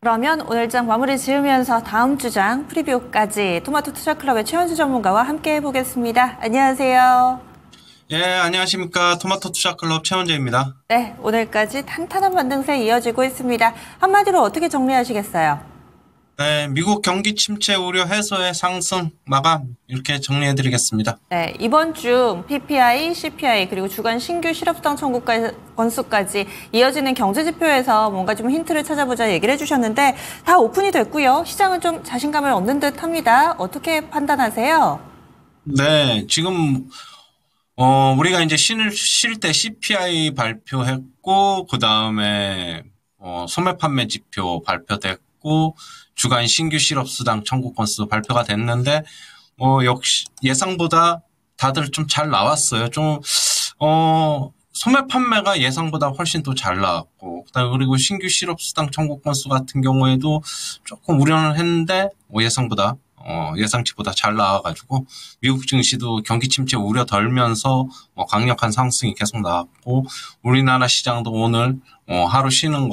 그러면 오늘 장 마무리 지으면서 다음 주장 프리뷰까지 토마토 투자클럽의 최현수 전문가와 함께 해보겠습니다. 안녕하세요. 예, 안녕하십니까. 토마토 투자클럽 최원재입니다. 네, 오늘까지 탄탄한 반등세 이어지고 있습니다. 한마디로 어떻게 정리하시겠어요? 네, 미국 경기 침체 우려 해소의 상승 마감 이렇게 정리해드리겠습니다. 네, 이번 주 PPI, CPI 그리고 주간 신규 실업수당 청구 건수까지 이어지는 경제지표에서 뭔가 좀 힌트를 찾아보자 얘기를 해주셨는데 다 오픈이 됐고요. 시장은 좀 자신감을 얻는 듯합니다. 어떻게 판단하세요? 네, 지금 우리가 이제 쉴 때 CPI 발표했고 그 다음에 소매 판매 지표 발표됐고 주간 신규 실업수당 청구 건수 발표가 됐는데 역시 예상보다 다들 좀 잘 나왔어요. 좀 소매 판매가 예상보다 훨씬 더 잘 나왔고 그리고 신규 실업수당 청구 건수 같은 경우에도 조금 우려는 했는데 예상보다 예상치보다 잘 나와가지고 미국 증시도 경기 침체 우려 덜면서 강력한 상승이 계속 나왔고 우리나라 시장도 오늘 하루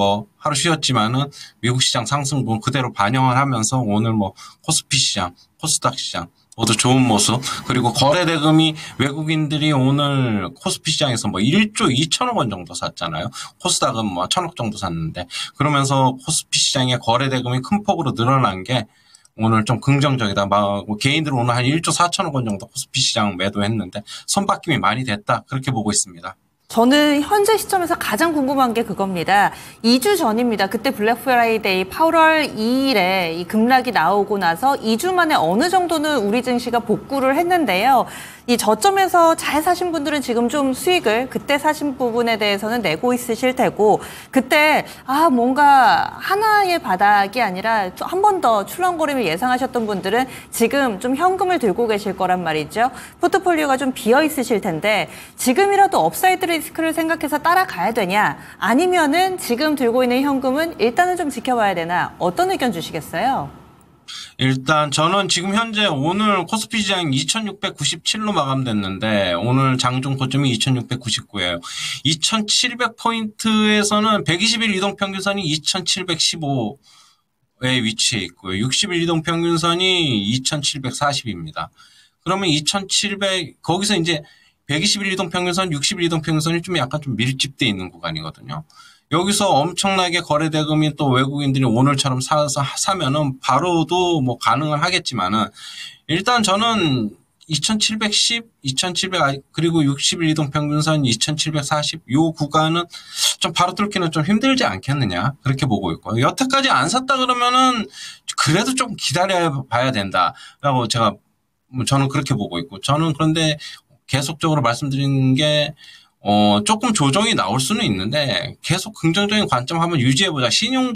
쉬었지만은 미국 시장 상승분 그대로 반영을 하면서 오늘 코스피 시장, 코스닥 시장 모두 좋은 모습. 그리고 거래 대금이 외국인들이 오늘 코스피 시장에서 1조 2천억 원 정도 샀잖아요. 코스닥은 1,000억 정도 샀는데 그러면서 코스피 시장의 거래 대금이 큰 폭으로 늘어난 게 오늘 좀 긍정적이다. 개인들은 오늘 한 1조 4천억 원 정도 코스피 시장 매도했는데 손바뀜이 많이 됐다. 그렇게 보고 있습니다. 저는 현재 시점에서 가장 궁금한 게 그겁니다. 2주 전입니다. 그때 블랙 프라이데이 8월 2일에 이 급락이 나오고 나서 2주 만에 어느 정도는 우리 증시가 복구를 했는데요. 이 저점에서 잘 사신 분들은 지금 좀 수익을 그때 사신 부분에 대해서는 내고 있으실 테고 그때 뭔가 하나의 바닥이 아니라 한 번 더 출렁거림을 예상하셨던 분들은 지금 좀 현금을 들고 계실 거란 말이죠. 포트폴리오가 좀 비어 있으실 텐데 지금이라도 업사이드 리스크를 생각해서 따라가야 되냐 아니면은 지금 들고 있는 현금은 일단은 좀 지켜봐야 되나 어떤 의견 주시겠어요? 일단 저는 지금 현재 오늘 코스피 시장 2697로 마감됐는데 오늘 장중 고점이 2699예요. 2700포인트에서는 120일 이동평균선이 2715에 위치해 있고요. 60일 이동평균선이 2740입니다. 그러면 2700 거기서 이제 120일 이동평균선, 60일 이동평균선이 좀 약간 좀 밀집돼 있는 구간이거든요. 여기서 엄청나게 거래 대금이 또 외국인들이 오늘처럼 사면은 바로도 가능은 하겠지만은 일단 저는 2710, 2700 그리고 60일 이동 평균선 2740 요 구간은 좀 바로 뚫기는 좀 힘들지 않겠느냐 그렇게 보고 있고 여태까지 안 샀다 그러면은 그래도 좀 기다려 봐야 된다라고 저는 그렇게 보고 있고 저는 그런데 계속적으로 말씀드리는 게 조금 조정이 나올 수는 있는데 계속 긍정적인 관점 한번 유지해보자.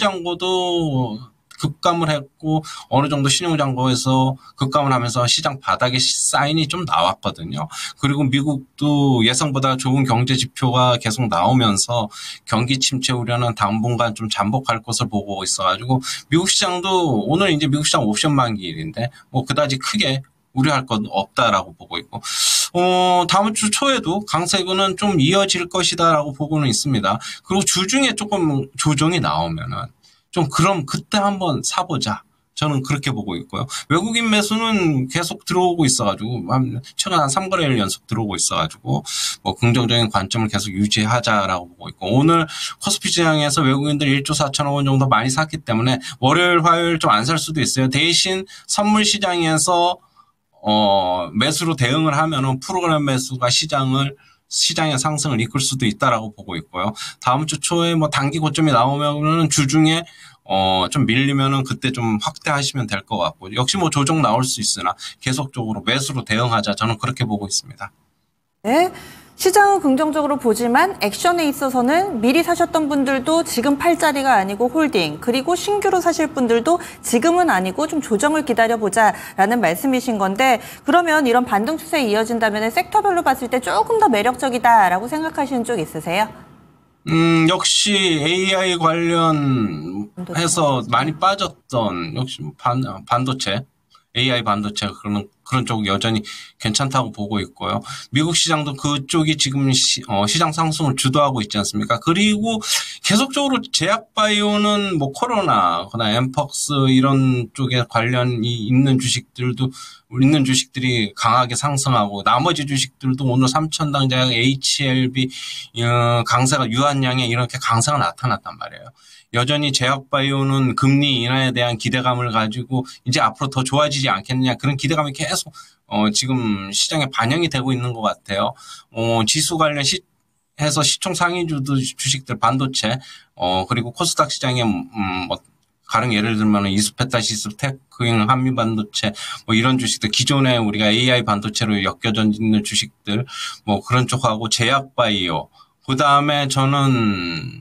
신용장고도 급감을 했고 어느 정도 신용장고에서 급감을 하면서 시장 바닥에 사인이 좀 나왔거든요. 그리고 미국도 예상보다 좋은 경제 지표가 계속 나오면서 경기 침체 우려는 당분간 좀 잠복할 것을 보고 있어가지고 미국 시장도 오늘 이제 미국 시장 옵션 만기일인데 그다지 크게 우려할 건 없다라고 보고 있고 다음 주 초에도 강세는 좀 이어질 것이다라고 보고는 있습니다. 그리고 주중에 조금 조정이 나오면은 그럼 그때 한번 사보자. 저는 그렇게 보고 있고요. 외국인 매수는 계속 들어오고 있어가지고 최근 한 3거래일 연속 들어오고 있어가지고 긍정적인 관점을 계속 유지하자라고 보고 있고 오늘 코스피 시장에서 외국인들 1조 4천억 원 정도 많이 샀기 때문에 월요일, 화요일 좀 안 살 수도 있어요. 대신 선물 시장에서 매수로 대응을 하면은 프로그램 매수가 시장의 상승을 이끌 수도 있다라고 보고 있고요. 다음 주 초에 단기 고점이 나오면은 주중에 좀 밀리면은 그때 좀 확대하시면 될 것 같고 역시 조정 나올 수 있으나 계속적으로 매수로 대응하자 저는 그렇게 보고 있습니다. 네. 시장은 긍정적으로 보지만 액션에 있어서는 미리 사셨던 분들도 지금 팔 자리가 아니고 홀딩 그리고 신규로 사실 분들도 지금은 아니고 좀 조정을 기다려보자라는 말씀이신 건데 그러면 이런 반등 추세 이어진다면 섹터별로 봤을 때 조금 더 매력적이다라고 생각하시는 쪽 있으세요? 역시 AI 관련해서 많이 빠졌던 역시 반도체 AI 반도체 그런 쪽 여전히 괜찮다고 보고 있고요. 미국 시장도 그쪽이 지금 시장 상승을 주도하고 있지 않습니까? 그리고 계속적으로 제약바이오는 뭐 코로나, 그다음 엠퍽스 이런 쪽에 관련이 있는 주식들이 강하게 상승하고 나머지 주식들도 오늘 삼천당제약, HLB 강세가 유한양에 이렇게 강세가 나타났단 말이에요. 여전히 제약바이오는 금리 인하에 대한 기대감을 가지고 이제 앞으로 더 좋아지지 않겠느냐 그런 기대감이 계속 지금 시장에 반영이 되고 있는 것 같아요. 지수 관련 해서 시총 상위주 주식들 반도체, 그리고 코스닥 시장에, 뭐, 가령 예를 들면 이스페타시스, 테크잉, 한미반도체, 뭐 이런 주식들, 기존에 우리가 AI 반도체로 엮여져 있는 주식들, 뭐 그런 쪽하고 제약바이오, 그 다음에 저는,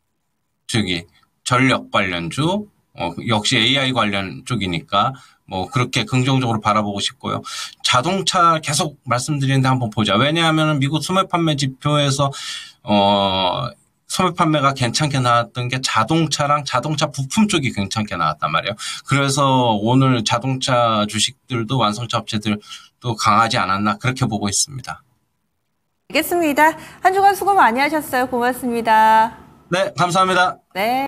전력 관련주, 역시 AI 관련 쪽이니까, 뭐 그렇게 긍정적으로 바라보고 싶고요. 자동차 계속 말씀드리는데 한번 보자. 왜냐하면 미국 소매 판매 지표에서 소매 판매가 괜찮게 나왔던 게 자동차랑 자동차 부품 쪽이 괜찮게 나왔단 말이에요. 그래서 오늘 자동차 주식들도 완성차 업체들도 강하지 않았나 그렇게 보고 있습니다. 알겠습니다. 한 주간 수고 많이 하셨어요. 고맙습니다. 네, 감사합니다. 네.